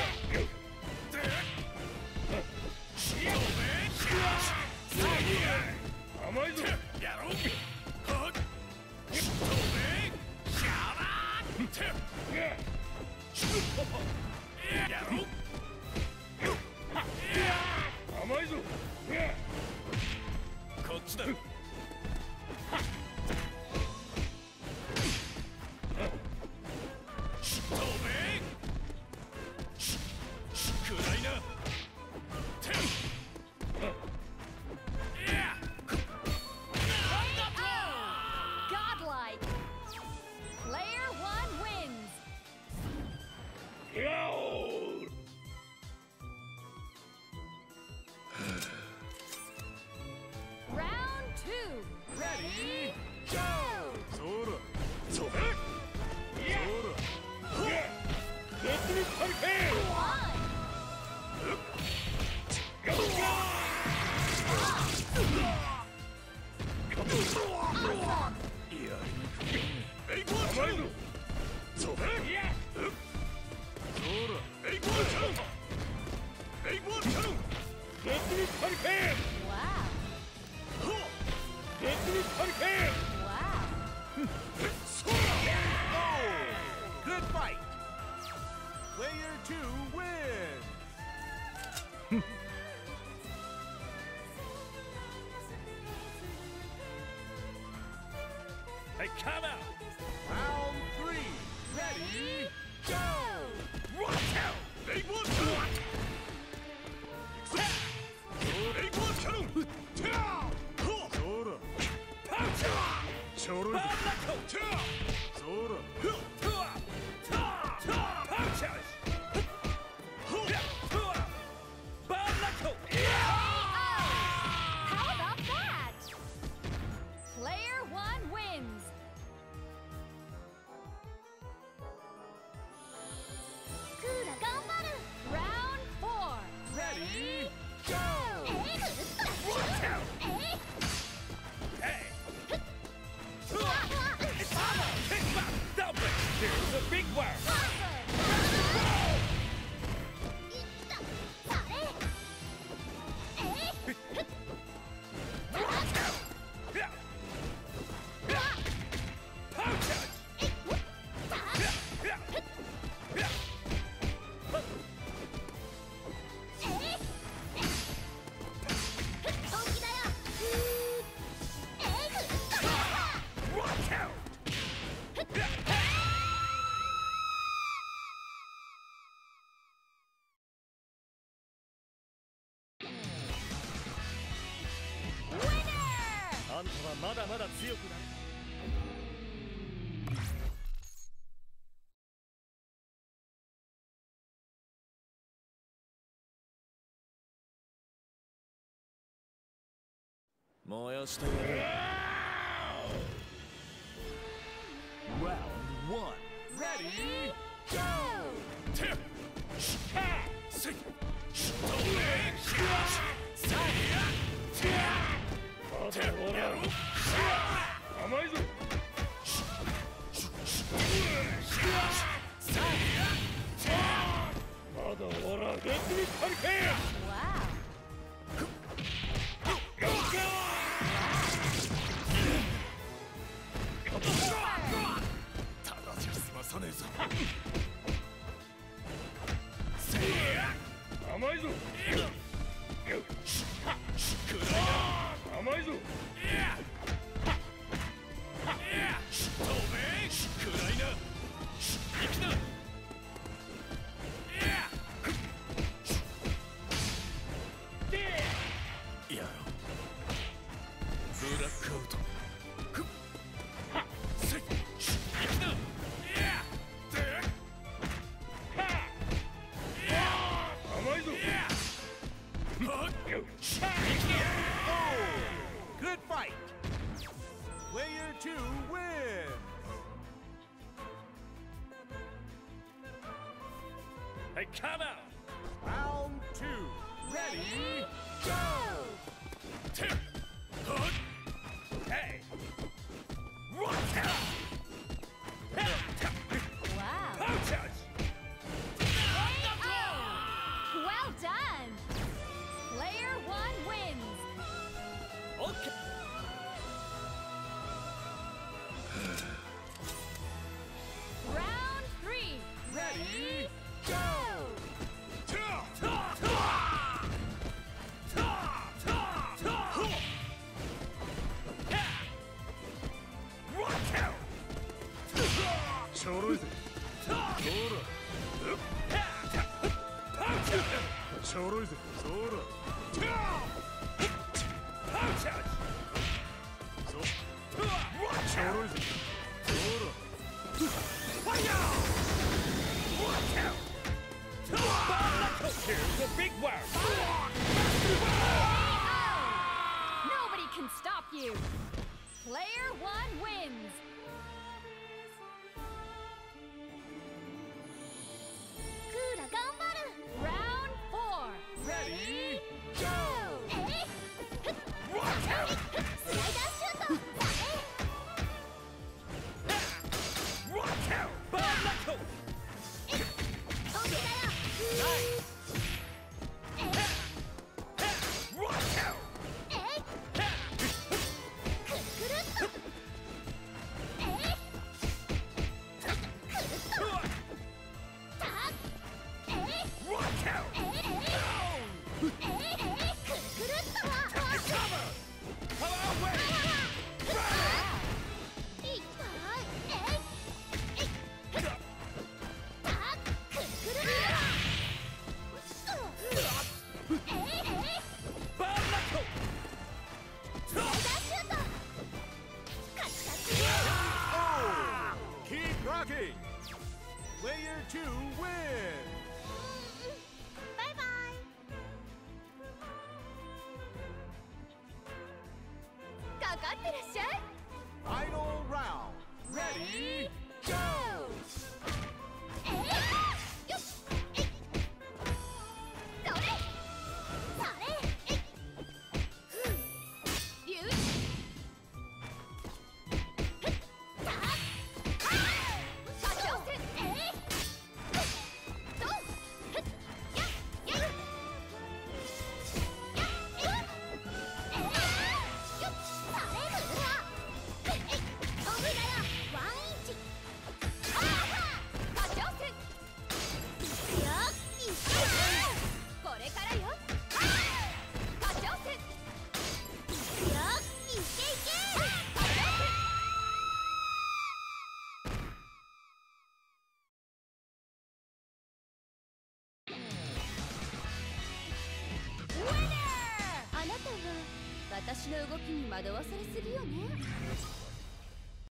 甘いぞ。やろう。やろう。甘いぞ。こっちだ。暗いな。 Godlike. Player one wins. Round two. Ready, go. そら。そら。レッツミスハリケーン。 One. 甘いぞ。そら。エイボーチャロン。エイボーチャロン。レッツミスハリケーン。 Wow. レッツミスハリケーン。 Wow. そら。 Good fight. Player 2 wins. Hey, come out. Round 3. Ready, go. Watch out. They want to. They want to. Sora. Pounce. Sora. Sora. Pounce. How about that? Player one wins. Round four. Ready, go. Watch out. Hey. Kick back. Double. There's a big one. Watch out. Yeah. Pounce. Yeah. Yeah. Watch out. Winner! あんたはまだまだ強くなる。燃やしてやる。 Round 1. Ready, go. 甘いぞ。まだ終わらん。レッツミスハリケーン。 Wow. ただじゃ済まさねえぞ。甘いぞ。甘いぞ。暗いな。行きな。やろう。ブラックアウト。せい。行きな。甘いぞ。 Good fight. Player 2 wins. Hey, come out. Round 2. Ready, go. Hey. Watch out. Wow. Pounce. ちゃおろいぜ。そうだ。パウチャージ。そう。ちゃおろいぜ。そうだ。ファイヤー。Watch out. Here's the big one. Nobody can stop you. Player 1 wins. Kura ganbaru. Round 4. Ready, go! Watch out. Slider shoot. Watch out. Barnacle. Nice. Watch out. Watch out. Cover. Hello, wait. Barnacle. Oh! Keep rocking! Player 2 wins! バイバイ。かかってらっしゃい。 Final round! Ready, go! よし。それ。それ。リュウ。さあ。波長戦。どう。や。や。や。よっ。それ。おみだよ。ワンインチ。ああ。波長戦。よっ。いけ。これからよ。波長戦。よっ。いけいけ。波長戦。あなたは私の動きに惑わされすぎよね。